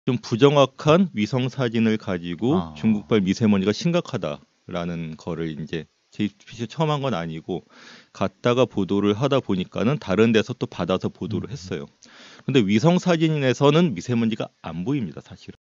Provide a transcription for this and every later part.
좀 부정확한 위성 사진을 가지고 아. 중국발 미세먼지가 심각하다라는 거를 이제 JTBC 처음 한 건 아니고 갔다가 보도를 하다 보니까는 다른 데서 또 받아서 보도를 했어요. 근데 위성 사진에서는 미세먼지가 안 보입니다, 사실은.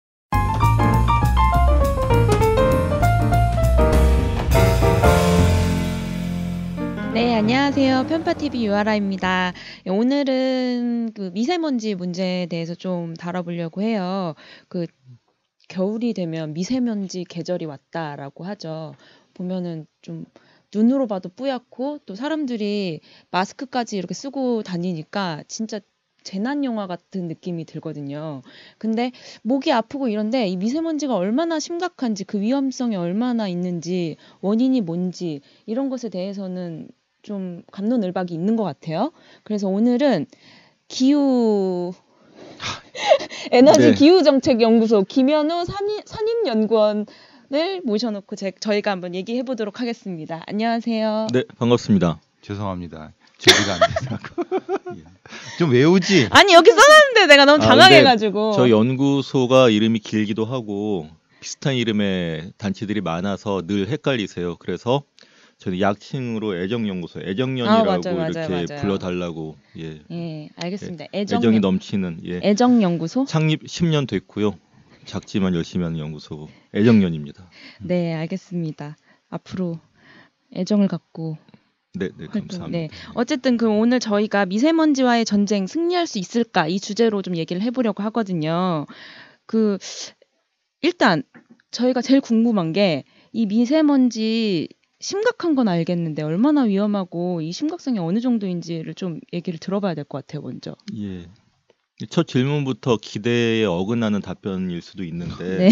네, 안녕하세요. 편파TV 유아라입니다. 오늘은 그 미세먼지 문제에 대해서 좀 다뤄보려고 해요. 그 겨울이 되면 미세먼지 계절이 왔다라고 하죠. 보면은 좀 눈으로 봐도 뿌옇고 또 사람들이 마스크까지 이렇게 쓰고 다니니까 진짜 재난 영화 같은 느낌이 들거든요. 근데 목이 아프고 이런데 이 미세먼지가 얼마나 심각한지 그 위험성이 얼마나 있는지 원인이 뭔지 이런 것에 대해서는 좀 갑론을박이 있는 것 같아요. 그래서 오늘은 기후 에너지 네. 기후정책연구소 김현우 선임연구원을 모셔놓고 저희가 한번 얘기해 보도록 하겠습니다. 안녕하세요. 네, 반갑습니다. 죄송합니다. 준비가 안 돼서. 예. 좀 외우지. 아니 여기 써놨는데 내가 너무 아, 당황해가지고. 저 연구소가 이름이 길기도 하고 비슷한 이름의 단체들이 많아서 늘 헷갈리세요. 그래서 저는 약칭으로 애정연구소, 애정연이라고 이렇게 맞아요. 불러달라고. 예. 예, 알겠습니다. 애정이 넘치는 애정연구소? 창립 10년 됐고요. 작지만 열심히 하는 연구소 애정연입니다. 네, 알겠습니다. 앞으로 애정을 갖고. 네, 감사합니다. 네, 어쨌든 그 오늘 저희가 미세먼지와의 전쟁 승리할 수 있을까 이 주제로 좀 얘기를 해보려고 하거든요. 그 일단 저희가 제일 궁금한 게 이 미세먼지 심각한 건 알겠는데 얼마나 위험하고 이 심각성이 어느 정도인지를 좀 얘기를 들어봐야 될 것 같아요, 먼저. 예. 첫 질문부터 기대에 어긋나는 답변일 수도 있는데 네.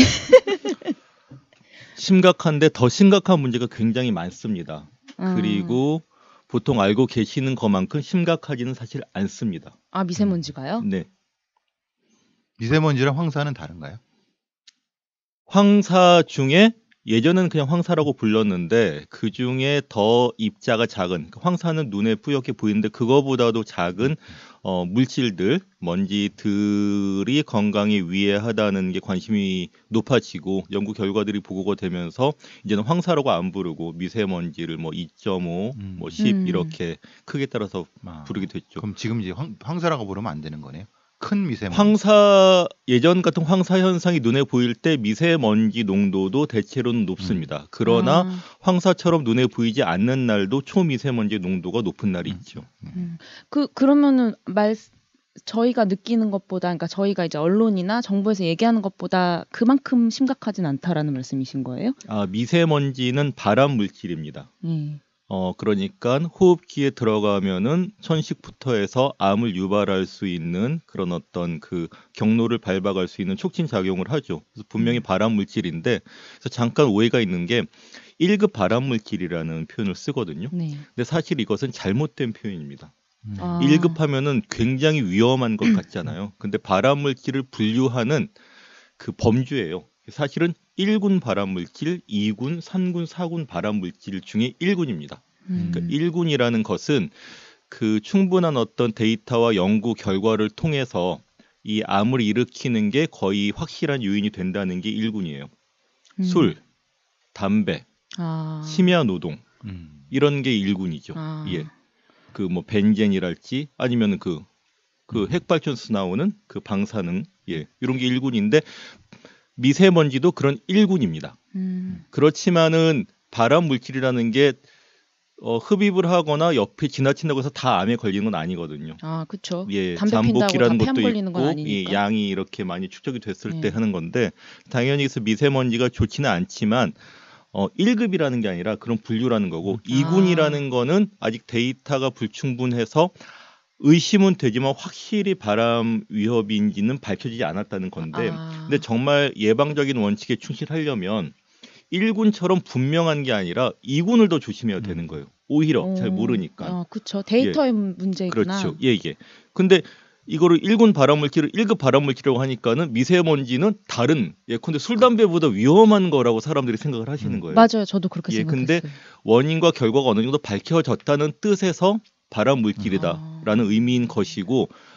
심각한데 더 심각한 문제가 굉장히 많습니다. 아. 그리고 보통 알고 계시는 것만큼 심각하지는 사실 않습니다. 아, 미세먼지가요? 네. 미세먼지랑 황사는 다른가요? 황사 중에 예전에는 그냥 황사라고 불렀는데 그 중에 더 입자가 작은 황사는 눈에 뿌옇게 보이는데 그거보다도 작은 물질들, 먼지들이 건강에 위해하다는 게 관심이 높아지고 연구 결과들이 보고가 되면서 이제는 황사라고 안 부르고 미세먼지를 뭐 2.5, 뭐 10 이렇게 크게 따라서 부르게 됐죠. 그럼 지금 이제 황사라고 부르면 안 되는 거네요. 큰 미세먼지. 예전 같은 황사 현상이 눈에 보일 때 미세먼지 농도도 대체로는 높습니다. 그러나 황사처럼 눈에 보이지 않는 날도 초미세먼지 농도가 높은 날이 있죠. 그러면은 저희가 느끼는 것보다, 그러니까 저희가 이제 언론이나 정부에서 얘기하는 것보다 그만큼 심각하진 않다라는 말씀이신 거예요? 아, 미세먼지는 발암 물질입니다. 그러니까 호흡기에 들어가면은 천식부터 해서 암을 유발할 수 있는 그런 어떤 그 경로를 밟아갈 수 있는 촉진 작용을 하죠. 그래서 분명히 발암 물질인데, 그래서 잠깐 오해가 있는 게 1급 발암 물질이라는 표현을 쓰거든요. 네. 근데 사실 이것은 잘못된 표현입니다. 아. 1급 하면은 굉장히 위험한 것 같잖아요. 근데 발암 물질을 분류하는 그 범주예요. 사실은 1군 발암물질, 2군, 3군, 4군 발암물질 중에 1군입니다. 그러니까 1군이라는 것은 그 충분한 어떤 데이터와 연구 결과를 통해서 이 암을 일으키는 게 거의 확실한 요인이 된다는 게 1군이에요. 술, 담배, 심야 노동 이런 게 1군이죠. 예. 그 뭐 벤젠이랄지 아니면 그 핵발전소 나오는 그 방사능 이런 게 1군인데 미세먼지도 그런 1군입니다. 그렇지만은 발암 물질이라는 게 흡입을 하거나 옆에 지나친다고 해서 다 암에 걸리는 건 아니거든요. 아, 그렇죠. 예, 담배 핀다고 잠복기라는 다 폐암 것도 걸리는 건 있고, 아니니까. 양이 이렇게 많이 축적이 됐을 때 하는 건데 당연히 그래서 미세먼지가 좋지는 않지만 1급이라는 게 아니라 그런 분류라는 거고 2군이라는 거는 아직 데이터가 불충분해서 의심은 되지만 확실히 발암 위협인지는 밝혀지지 않았다는 건데 근데 정말 예방적인 원칙에 충실하려면 1군처럼 분명한 게 아니라 2군을 더 조심해야 되는 거예요. 오히려 잘 모르니까. 그렇죠. 데이터의 문제구나. 그렇죠. 예. 근데 이거를 1군 발암물질을 1급 발암물질이라고 하니까는 미세먼지는 다른 예컨대 술 담배보다 위험한 거라고 사람들이 생각을 하시는 거예요. 맞아요. 저도 그렇게 생각했어요. 근데 원인과 결과가 어느 정도 밝혀졌다는 뜻에서 발암물질이다라는 의미인 것이고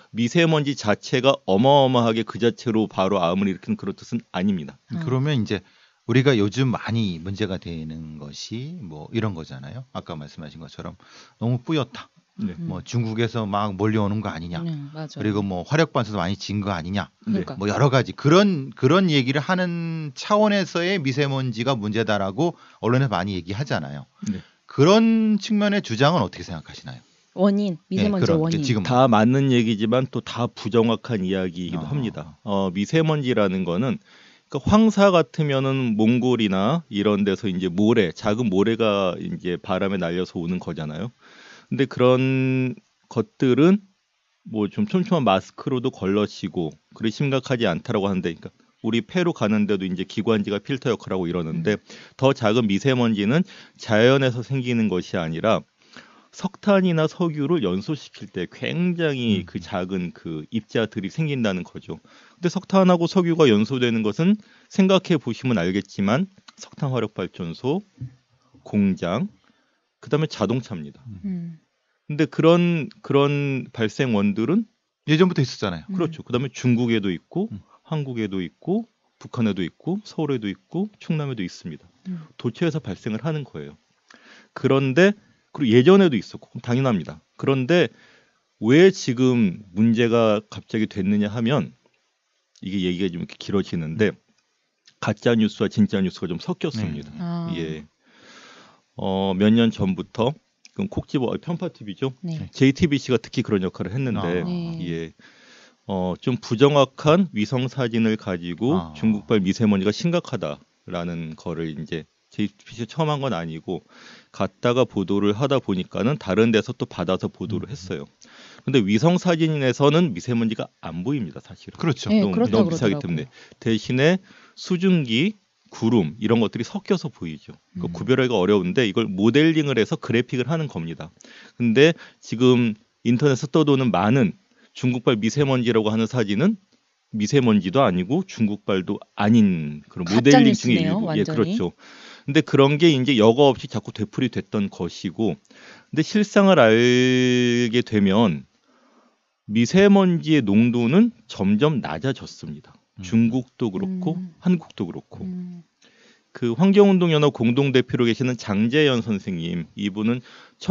미세먼지 자체가 어마어마하게 그 자체로 바로 암을 일으키는 그런 뜻은 아닙니다. 그러면 이제 우리가 요즘 많이 문제가 되는 것이 뭐 이런 거잖아요. 아까 말씀하신 것처럼 너무 뿌옇다. 네. 뭐 중국에서 막 몰려오는 거 아니냐. 맞아요. 그리고 뭐 화력 발전소 많이 진 거 아니냐. 그러니까. 뭐 여러 가지 그런 얘기를 하는 차원에서의 미세먼지가 문제다라고 언론에서 많이 얘기하잖아요. 네. 그런 측면의 주장은 어떻게 생각하시나요? 원인, 미세먼지 그런, 원인. 지금 다 맞는 얘기지만 또 다 부정확한 이야기이기도 합니다. 미세먼지라는 거는 그러니까 황사 같으면은 몽골이나 이런 데서 이제 모래, 작은 모래가 이제 바람에 날려서 오는 거잖아요. 근데 그런 것들은 뭐 좀 촘촘한 마스크로도 걸러지고 그리 심각하지 않다라고 하는데, 그러니까 우리 폐로 가는데도 이제 기관지가 필터 역할을 하고 이러는데 더 작은 미세먼지는 자연에서 생기는 것이 아니라 석탄이나 석유를 연소시킬 때 굉장히 그 작은 그 입자들이 생긴다는 거죠. 근데 석탄하고 석유가 연소되는 것은 생각해 보시면 알겠지만 석탄 화력 발전소, 공장, 그다음에 자동차입니다. 근데 그런 발생원들은 예전부터 있었잖아요. 그렇죠. 그다음에 중국에도 있고 한국에도 있고 북한에도 있고 서울에도 있고 충남에도 있습니다. 도처에서 발생을 하는 거예요. 그런데 그리고 예전에도 있었고 당연합니다. 그런데 왜 지금 문제가 갑자기 됐느냐 하면 이게 얘기가 좀 이렇게 길어지는데 가짜 뉴스와 진짜 뉴스가 좀 섞였습니다. 예. 몇 년 전부터 그럼 콕 집어 편파 TV죠. 네. JTBC가 특히 그런 역할을 했는데 예. 좀 부정확한 위성 사진을 가지고 중국발 미세먼지가 심각하다라는 거를 이제 JTBC 처음 한 건 아니고 갔다가 보도를 하다 보니까는 다른 데서 또 받아서 보도를 했어요. 근데 위성 사진에서는 미세먼지가 안 보입니다, 사실은. 그렇죠. 네, 너무 그렇다고 비싸기 그러더라고요. 때문에 대신에 수증기, 구름 이런 것들이 섞여서 보이죠. 그러니까 구별하기가 어려운데 이걸 모델링을 해서 그래픽을 하는 겁니다. 근데 지금 인터넷에 떠도는 많은 중국발 미세먼지라고 하는 사진은 미세먼지도 아니고 중국발도 아닌 그런 모델링 중에 가짜뉴스네요, 일부. 완전히. 예, 그렇죠. 근데 그런 게 이제 여과 없이 자꾸 되풀이됐던 것이고, 근데 실상을 알게 되면 미세먼지의 농도는 점점 낮아졌습니다. 중국도 그렇고 한국도 그렇고. 그 환경운동연합 공동대표로 계시는 장재현 선생님, 이분은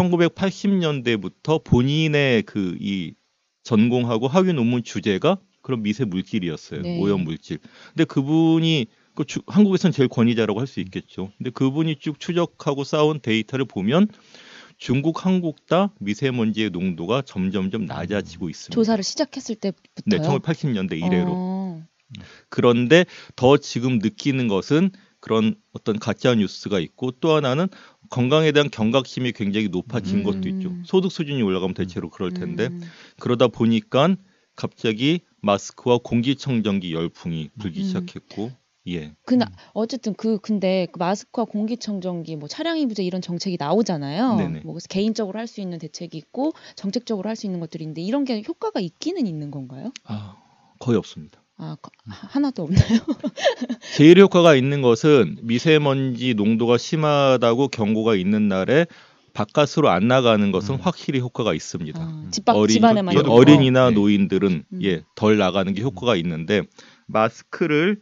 1980년대부터 본인의 그 이 전공하고 학위 논문 주제가 그런 미세 물질이었어요. 네. 오염 물질. 근데 그분이 한국에서는 제일 권위자라고 할 수 있겠죠. 근데 그분이 쭉 추적하고 쌓은 데이터를 보면 중국, 한국 다 미세먼지의 농도가 점점점 낮아지고 있습니다. 조사를 시작했을 때부터요? 네, 1980년대 이래로. 그런데 더 지금 느끼는 것은 그런 어떤 가짜 뉴스가 있고 또 하나는 건강에 대한 경각심이 굉장히 높아진 것도 있죠. 소득 수준이 올라가면 대체로 그럴 텐데 그러다 보니까 갑자기 마스크와 공기청정기 열풍이 불기 시작했고, 예. 어쨌든 근데 그 마스크와 공기청정기, 뭐 차량이 부재 이런 정책이 나오잖아요. 네네. 뭐 개인적으로 할 수 있는 대책이 있고 정책적으로 할 수 있는 것들이 있는데 이런 게 효과가 있기는 있는 건가요? 거의 없습니다. 하나도 없나요? 제일 효과가 있는 것은 미세먼지 농도가 심하다고 경고가 있는 날에 바깥으로 안 나가는 것은 확실히 효과가 있습니다. 집안에만 있는 거. 어린이나 노인들은 덜 나가는 게 효과가 있는데 마스크를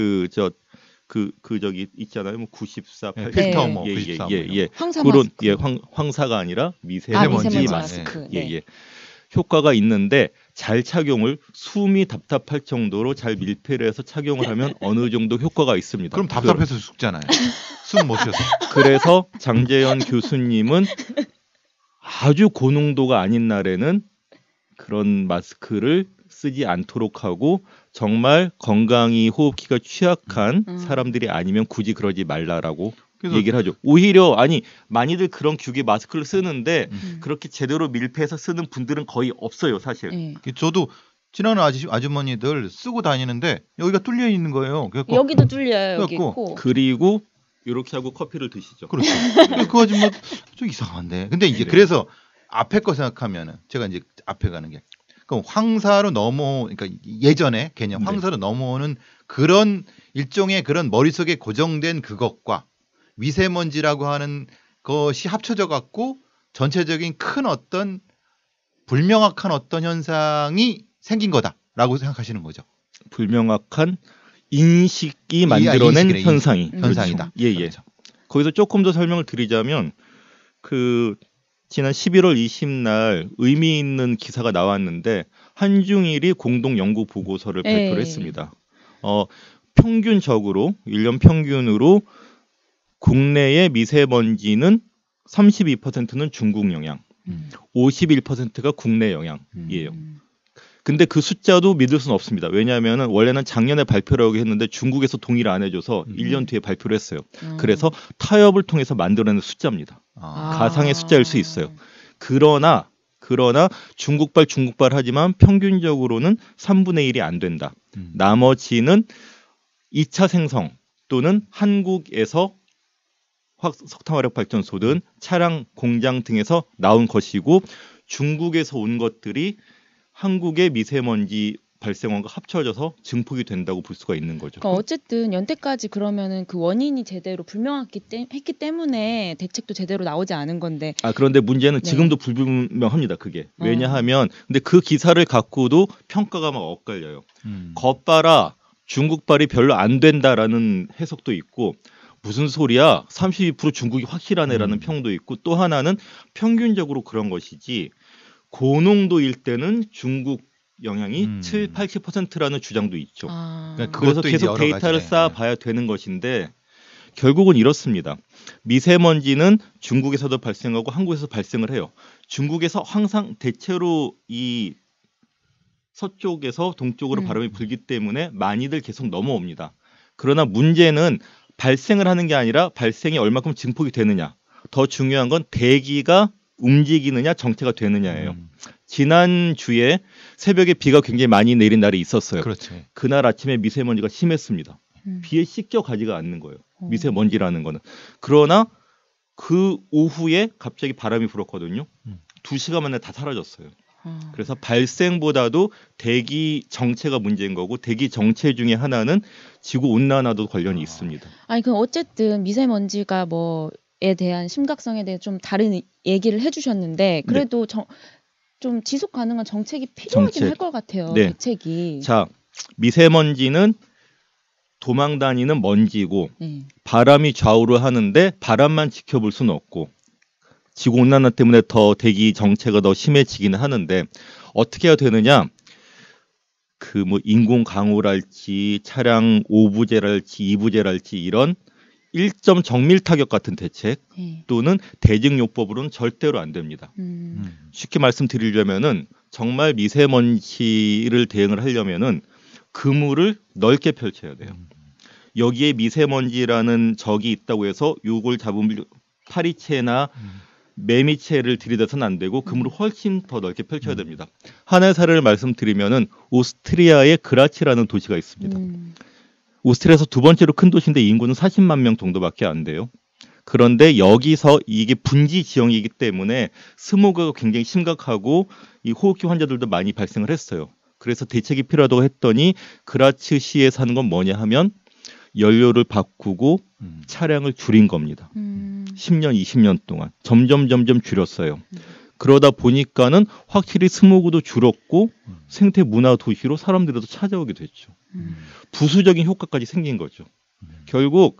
저기 있잖아요. 뭐 94, 80 필터 네. 뭐 94. 황사 그런 마스크. 황사가 아니라 미세먼지 미세먼지 마스크. 마스크. 네. 효과가 있는데 잘 착용을 숨이 답답할 정도로 잘 밀폐를 해서 착용을 하면 어느 정도 효과가 있습니다. 그럼 답답해서 죽잖아요. 숨 못 쉬어서. 그래서 장재현 교수님은 아주 고농도가 아닌 날에는 그런 마스크를 쓰지 않도록 하고 정말 건강이 호흡기가 취약한 사람들이 아니면 굳이 그러지 말라라고 얘기를 하죠. 오히려 많이들 그런 규격의 마스크를 쓰는데 그렇게 제대로 밀폐해서 쓰는 분들은 거의 없어요, 사실. 저도 지나가는 아주머니들 쓰고 다니는데 여기가 뚫려 있는 거예요. 그래갖고 여기도 뚫려요. 여기 코. 그리고 이렇게 하고 커피를 드시죠. 그렇죠. 그 아줌마 좀 이상한데. 근데 이제 그래서 앞에 거 생각하면은 제가 이제 앞에 가는 게 그럼 황사로 그러니까 예전에 개념 황사로 넘어오는 그런 일종의 그런 머릿속에 고정된 그것과 미세먼지라고 하는 것이 합쳐져 갖고 전체적인 큰 어떤 불명확한 어떤 현상이 생긴 거다라고 생각하시는 거죠. 불명확한 인식이 만들어낸 인식이네, 현상이 현상이다. 예예. 그렇죠. 거기서 조금 더 설명을 드리자면 그 지난 11월 20날 의미 있는 기사가 나왔는데 한중일이 공동 연구 보고서를 발표를 했습니다. 평균적으로 1년 평균으로 국내의 미세먼지는 32%는 중국 영향, 51%가 국내 영향이에요. 근데 그 숫자도 믿을 수는 없습니다. 왜냐하면 원래는 작년에 발표를 했는데 중국에서 동의를 안 해줘서 1년 뒤에 발표를 했어요. 그래서 타협을 통해서 만들어낸 숫자입니다. 가상의 숫자일 수 있어요. 그러나 중국발 하지만 평균적으로는 3분의 1이 안 된다. 나머지는 2차 생성 또는 한국에서 석탄화력 발전소든 차량 공장 등에서 나온 것이고 중국에서 온 것들이 한국의 미세먼지 발생원과 합쳐져서 증폭이 된다고 볼 수가 있는 거죠. 그러니까 어쨌든 연때까지 그러면은 그 원인이 제대로 불명했기 때문에 대책도 제대로 나오지 않은 건데. 그런데 문제는 네. 지금도 불분명합니다. 그게 왜냐하면 근데 그 기사를 갖고도 평가가 막 엇갈려요. 겉봐라 중국발이 별로 안 된다라는 해석도 있고. 무슨 소리야? 32% 중국이 확실하네라는 평도 있고 또 하나는 평균적으로 그런 것이지 고농도일 때는 중국 영향이 7, 80%라는 주장도 있죠. 그래서 계속 데이터를 쌓아봐야 되는 것인데 결국은 이렇습니다. 미세먼지는 중국에서도 발생하고 한국에서 발생을 해요. 중국에서 항상 대체로 이 서쪽에서 동쪽으로 바람이 불기 때문에 많이들 계속 넘어옵니다. 그러나 문제는 발생을 하는 게 아니라 발생이 얼마큼 증폭이 되느냐. 더 중요한 건 대기가 움직이느냐 정체가 되느냐예요. 지난주에 새벽에 비가 굉장히 많이 내린 날이 있었어요. 그렇지. 그날 아침에 미세먼지가 심했습니다. 비에 씻겨가지가 않는 거예요. 미세먼지라는 거는. 그러나 그 오후에 갑자기 바람이 불었거든요. 2시간 만에 다 사라졌어요. 그래서 발생보다도 대기 정체가 문제인 거고 대기 정체 중에 하나는 지구 온난화도 관련이 있습니다. 아니 그럼 어쨌든 미세먼지가 뭐에 대한 심각성에 대해 좀 다른 얘기를 해주셨는데 그래도 좀 지속 가능한 정책이 필요하긴 할 것 같아요. 네. 대책이. 자, 미세먼지는 도망 다니는 먼지고 바람이 좌우를 하는데 바람만 지켜볼 수는 없고 지구 온난화 때문에 더 대기 정체가 더 심해지기는 하는데 어떻게 해야 되느냐? 그 뭐 인공 강우랄지 차량 5부제랄지 2부제랄지 이런 1점 정밀 타격 같은 대책 또는 대증요법으로는 절대로 안 됩니다. 쉽게 말씀드리려면은 정말 미세먼지를 대응을 하려면은 그물을 넓게 펼쳐야 돼요. 여기에 미세먼지라는 적이 있다고 해서 요걸 잡으면 파리채나 매미채를 들이대서는 안 되고 그물을 훨씬 더 넓게 펼쳐야 됩니다. 하나의 사례를 말씀드리면은 오스트리아의 그라츠라는 도시가 있습니다. 오스트리아에서 두 번째로 큰 도시인데 인구는 40만 명 정도밖에 안 돼요. 그런데 여기서 이게 분지 지형이기 때문에 스모그가 굉장히 심각하고 이 호흡기 환자들도 많이 발생을 했어요. 그래서 대책이 필요하다고 했더니 그라츠 시에 사는 건 뭐냐 하면 연료를 바꾸고 차량을 줄인 겁니다. 10년, 20년 동안 점점 줄였어요. 그러다 보니까는 확실히 스모그도 줄었고 생태 문화 도시로 사람들이 더 찾아오게 됐죠. 부수적인 효과까지 생긴 거죠. 결국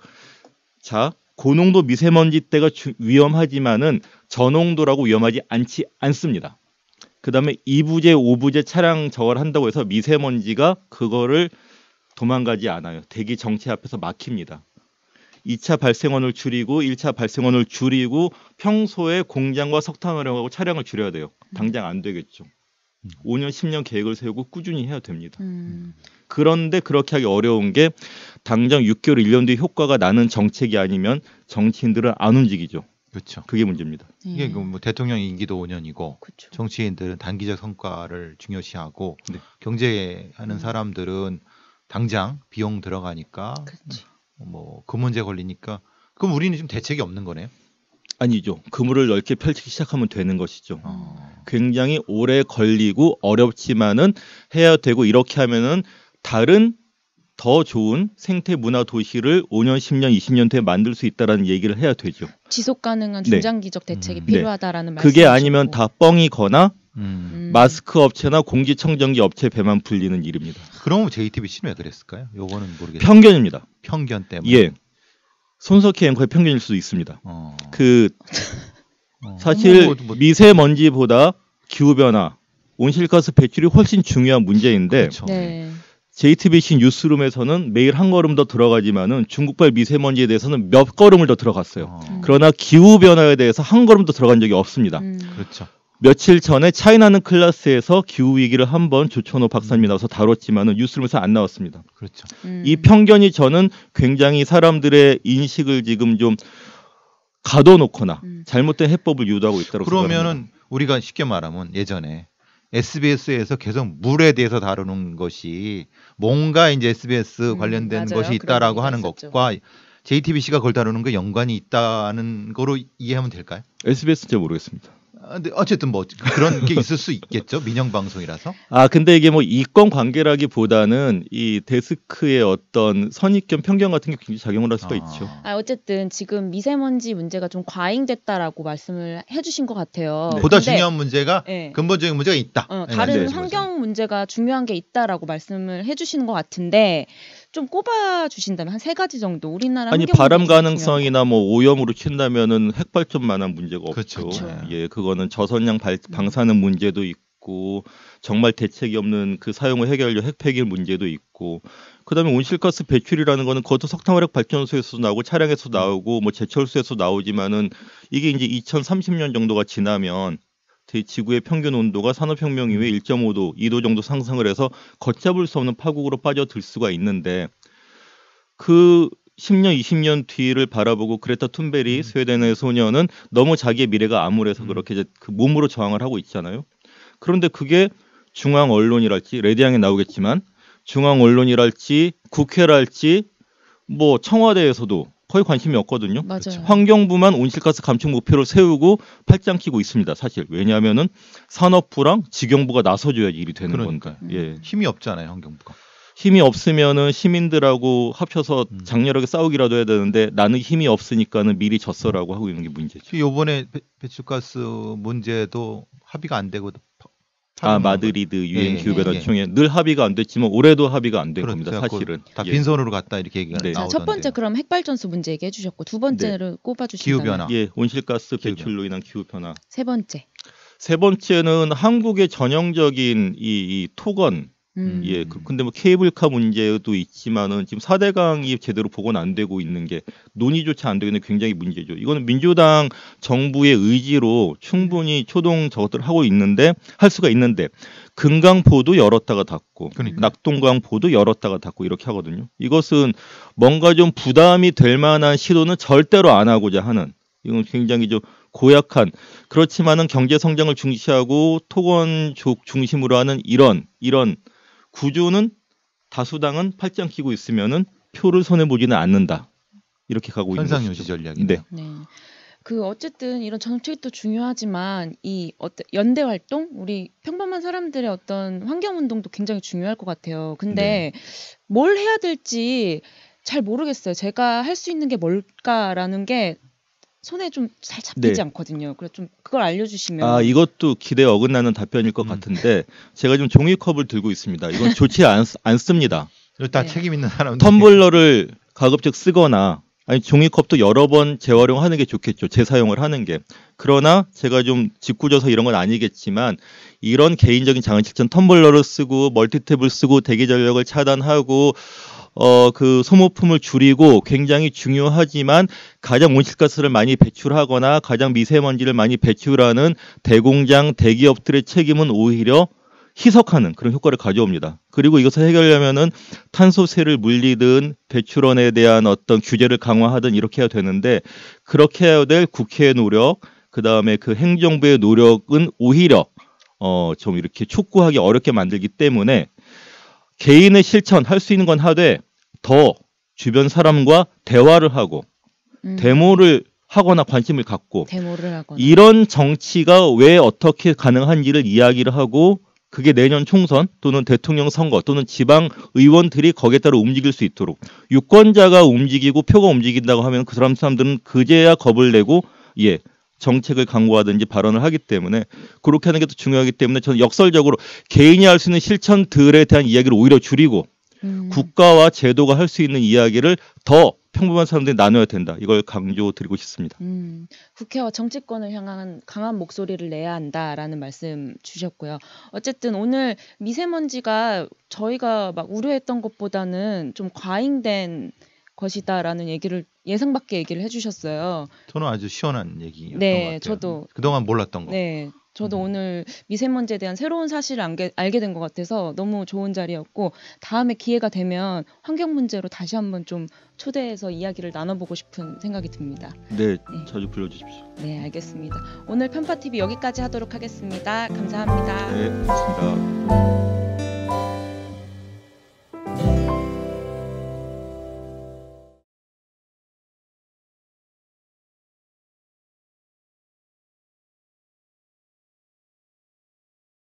자 고농도 미세먼지 때가 위험하지만은 저농도라고 위험하지 않습니다. 그다음에 2부제, 5부제 차량 저하를 한다고 해서 미세먼지가 그거를 도망가지 않아요. 대기 정체 앞에서 막힙니다. 2차 발생원을 줄이고 1차 발생원을 줄이고 평소에 공장과 석탄 활용하고 차량을 줄여야 돼요. 당장 안 되겠죠. 5년, 10년 계획을 세우고 꾸준히 해야 됩니다. 그런데 그렇게 하기 어려운 게 당장 6개월, 1년 뒤에 효과가 나는 정책이 아니면 정치인들은 안 움직이죠. 그렇죠. 그게 문제입니다. 이게 뭐 대통령 임기도 5년이고 그쵸. 정치인들은 단기적 성과를 중요시하고 네. 경제하는 사람들은 당장 비용 들어가니까 뭐 그 문제 걸리니까 그럼 우리는 지금 대책이 없는 거네요? 아니죠. 그물을 넓게 펼치기 시작하면 되는 것이죠. 굉장히 오래 걸리고 어렵지만은 해야 되고 이렇게 하면은 다른 더 좋은 생태 문화 도시를 5년, 10년, 20년 뒤에 만들 수 있다라는 얘기를 해야 되죠. 지속 가능한 중장기적 대책이 네. 필요하다라는 말씀. 그게 아니면 다 뻥이거나 마스크 업체나 공기청정기 업체 배만 불리는 일입니다. 그럼 JTBC는 왜 그랬을까요? 요거는 모르겠어요. 편견입니다. 편견 때문에. 예. 손석희 앵커의 편견일 수도 있습니다. 사실 미세먼지보다 기후변화, 온실가스 배출이 훨씬 중요한 문제인데 그렇죠. 네. JTBC 뉴스룸에서는 매일 한 걸음 더 들어가지만은 중국발 미세먼지에 대해서는 몇 걸음을 더 들어갔어요. 그러나 기후변화에 대해서 한 걸음 더 들어간 적이 없습니다. 그렇죠. 며칠 전에 차이나는 클래스에서 기후위기를 한번 조천호 박사님이 나와서 다뤘지만은 뉴스룸에서 안 나왔습니다. 그렇죠. 이 편견이 저는 굉장히 사람들의 인식을 지금 좀 가둬놓거나 잘못된 해법을 유도하고 있다고 생각합니다. 그러면은 우리가 쉽게 말하면 예전에 SBS에서 계속 물에 대해서 다루는 것이 뭔가 이제 SBS 관련된 맞아요. 것이 있다라고 그런 하는 얘기가 것과 JTBC가 그걸 다루는 거 연관이 있다는 거로 이해하면 될까요? SBS는 잘 모르겠습니다. 근데 어쨌든 뭐 그런 게 있을 수 있겠죠. 민영 방송이라서. 근데 이게 뭐 이권 관계라기보다는 이 데스크의 어떤 선입견 편견 같은 게 굉장히 작용을 할 수가 있죠. 어쨌든 지금 미세먼지 문제가 좀 과잉됐다라고 말씀을 해주신 것 같아요. 네. 보다 근데, 중요한 문제가 네. 근본적인 문제가 있다. 다른 네, 환경 문제가 중요한 게 있다라고 말씀을 해주시는 것 같은데 좀 꼽아 주신다면 한 3가지 정도 우리나라 아니 환경 바람 문제가 가능성이나 뭐 오염으로 친다면은 핵발전만한 문제가 그렇죠. 없죠. 그렇죠. 예, 그거는 저선량 방사능 문제도 있고 정말 대책이 없는 그 사용을 해결하려 핵폐기물 문제도 있고 그다음에 온실가스 배출이라는 거는 그것도 석탄화력 발전소에서 나오고 차량에서 나오고 뭐 제철소에서 나오지만은 이게 이제 2030년 정도가 지나면 지구의 평균 온도가 산업혁명 이후에 1.5도, 2도 정도 상승을 해서 걷잡을 수 없는 파국으로 빠져들 수가 있는데 그 10년, 20년 뒤를 바라보고 그레타 툰베리 스웨덴의 소녀는 너무 자기의 미래가 암울해서 그렇게 이제 그 몸으로 저항을 하고 있잖아요. 그런데 그게 중앙 언론이랄지 레드양에 나오겠지만 중앙 언론이랄지 국회랄지 뭐 청와대에서도 거의 관심이 없거든요. 맞아요. 환경부만 온실가스 감축 목표를 세우고 팔짱 끼고 있습니다. 사실 왜냐하면은 산업부랑 직영부가 나서줘야지 일이 되는 그러니까요. 건데. 예. 힘이 없잖아요, 환경부가. 힘이 없으면은 시민들하고 합쳐서 장렬하게 싸우기라도 해야 되는데 나는 힘이 없으니까는 미리 졌어라고 하고 있는 게 문제죠. 이번에 배출가스 문제도 합의가 안 되고 마드리드 유엔 기후변화 총회 늘 합의가 안 됐지만 올해도 합의가 안 된 겁니다. 사실은 다 빈손으로 갔다 이렇게 얘기가 나오던데. 첫 번째 그럼 핵발전소 문제 얘기해 주셨고 두 번째를 꼽아주신다면 기후변화. 예, 온실가스 배출로 인한 기후변화. 세 번째는 한국의 전형적인 이 토건. 예, 근데 뭐 케이블카 문제도 있지만은 지금 4대강이 제대로 복원 안 되고 있는 게 논의조차 안 되고 있는 게 굉장히 문제죠. 이거는 민주당 정부의 의지로 충분히 초동 저것들을 하고 있는데 할 수가 있는데 금강포도 열었다가 닫고 낙동강포도 열었다가 닫고 이렇게 하거든요. 이것은 뭔가 좀 부담이 될 만한 시도는 절대로 안 하고자 하는 이건 굉장히 좀 고약한 그렇지만은 경제 성장을 중시하고 토건족 중심으로 하는 이런 구조는 다수당은 팔짱 끼고 있으면은 표를 손해 보지는 않는다. 이렇게 가고 있는 거죠. 현상 유지 전략인데. 네. 그 어쨌든 이런 정책도 중요하지만 이 연대 활동, 우리 평범한 사람들의 어떤 환경 운동도 굉장히 중요할 것 같아요. 근데 뭘 해야 될지 잘 모르겠어요. 제가 할 수 있는 게 뭘까라는 게 손에 좀 잘 잡히지 않거든요. 그래서 좀 그걸 알려주시면. 이것도 기대에 어긋나는 답변일 것 같은데 제가 지금 종이컵을 들고 있습니다. 이건 좋지 않습니다. 다 책임 있는 사람들. 텀블러를 가급적 쓰거나 아니 종이컵도 여러 번 재활용하는 게 좋겠죠. 재사용을 하는 게. 그러나 제가 좀 짓궂어서 이런 건 아니겠지만 이런 개인적인 장을 실천 텀블러를 쓰고 멀티탭을 쓰고 대기 전력을 차단하고 그 소모품을 줄이고 굉장히 중요하지만 가장 온실가스를 많이 배출하거나 가장 미세먼지를 많이 배출하는 대공장 대기업들의 책임은 오히려 희석하는 그런 효과를 가져옵니다. 그리고 이것을 해결하려면은 탄소세를 물리든 배출원에 대한 어떤 규제를 강화하든 이렇게 해야 되는데 그렇게 해야 될 국회의 노력, 그 다음에 그 행정부의 노력은 오히려 좀 이렇게 촉구하기 어렵게 만들기 때문에 개인의 실천 할 수 있는 건 하되 더 주변 사람과 대화를 하고 데모를 하거나 관심을 갖고 데모를 하거나 이런 정치가 왜 어떻게 가능한지를 이야기를 하고 그게 내년 총선 또는 대통령 선거 또는 지방 의원들이 거기에 따라 움직일 수 있도록 유권자가 움직이고 표가 움직인다고 하면 그 사람들은 그제야 겁을 내고 정책을 강구하든지 발언을 하기 때문에 그렇게 하는 게 더 중요하기 때문에 저는 역설적으로 개인이 할 수 있는 실천들에 대한 이야기를 오히려 줄이고 국가와 제도가 할 수 있는 이야기를 더 평범한 사람들이 나눠야 된다. 이걸 강조드리고 싶습니다. 국회와 정치권을 향한 강한 목소리를 내야 한다라는 말씀 주셨고요. 어쨌든 오늘 미세먼지가 저희가 막 우려했던 것보다는 좀 과잉된 것이다라는 얘기를 예상 밖의 얘기를 해주셨어요. 저는 아주 시원한 얘기였던 네, 것 같아요. 저도 그동안 몰랐던 거. 네, 저도 오늘 미세먼지에 대한 새로운 사실을 알게 된 것 같아서 너무 좋은 자리였고 다음에 기회가 되면 환경 문제로 다시 한번 좀 초대해서 이야기를 나눠보고 싶은 생각이 듭니다. 네, 자주 불러주십시오. 네, 알겠습니다. 오늘 편파TV 여기까지 하도록 하겠습니다. 감사합니다. 네, 고맙습니다.